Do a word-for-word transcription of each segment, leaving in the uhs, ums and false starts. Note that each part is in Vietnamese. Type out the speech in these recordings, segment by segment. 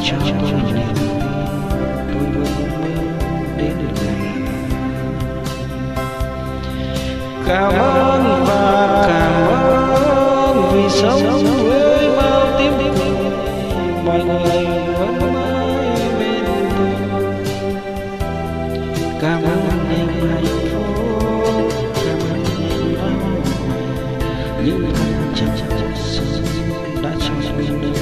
cho tôi niềm tin tôi vẫn mơ đến ngày. Cảm ơn và cảm ơn vì sống với bao tiếng cười, mọi người vẫn mãi bên tôi. Cảm ơn em hạnh phúc, cảm ơn em đau những tháng chăm chăm xuân đã cho mình đến.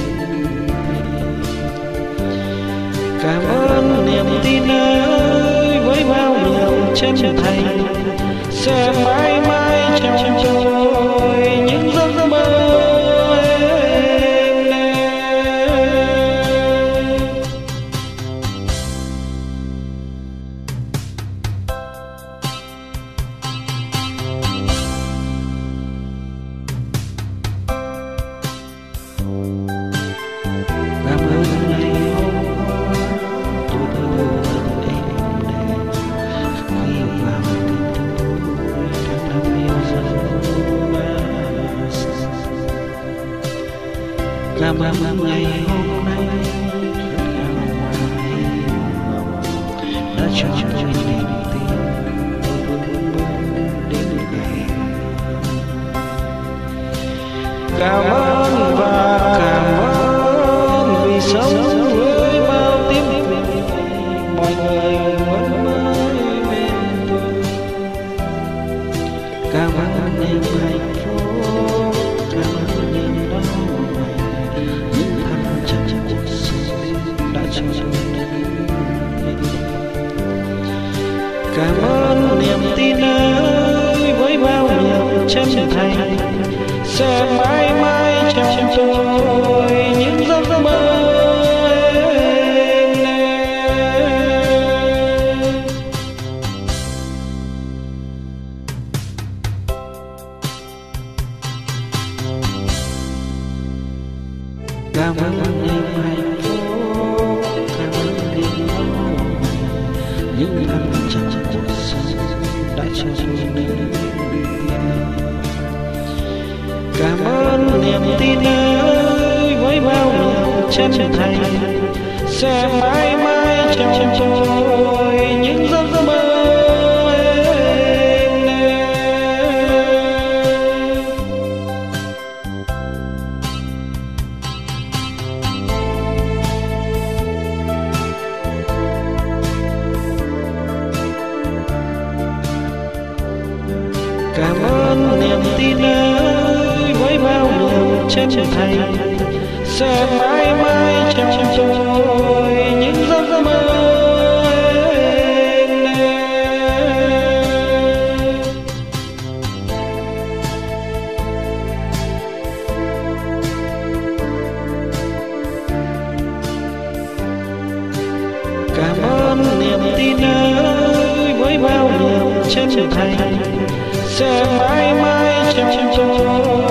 Cảm ơn niềm tin ấy với bao niềm chân thành sẽ mãi mãi trong tôi những giấc mơ. Cảm ơn ngày hôm qua tôi thơ êm đềm khi vào tình tôi đã thầm yêu dấu ba. Cảm ơn ngày hôm nay đã cho tôi niềm tin tôi vẫn mơ đến ngày. Cảm ơn và cảm ơn vì sống với bao tiếng cười, mọi người vẫn mãi bên tôi. Cảm ơn em hạnh phúc, cảm ơn em đau những tháng chăm chăm cuộc sống đã cho tôi nên. Cảm ơn niềm tin ấy với bao niềm chân thành sẽ mãi mãi trong tôi những giấc mơ. Cảm ơn em hạnh phúc, cảm ơn em đau những tháng chăm chăm cuộc sống đã cho tôi nên. Cảm ơn niềm tin ấy với bao niềm chân thành sẽ mãi mãi trong tôi những giấc mơ. Cảm ơn niềm tin ấy với bao niềm chân thành sẽ mãi mãi trong tôi những giấc mơ. Cảm ơn niềm tin ấy với bao niềm chân thành sẽ mãi mãi trong tôi